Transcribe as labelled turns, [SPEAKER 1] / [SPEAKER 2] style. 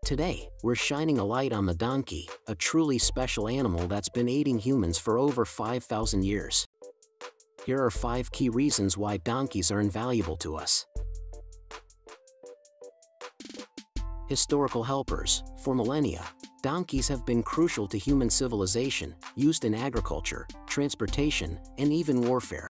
[SPEAKER 1] Today, we're shining a light on the donkey, a truly special animal that's been aiding humans for over 5,000 years. Here are 5 key reasons why donkeys are invaluable to us. Historical helpers. For millennia, donkeys have been crucial to human civilization, used in agriculture, transportation, and even warfare.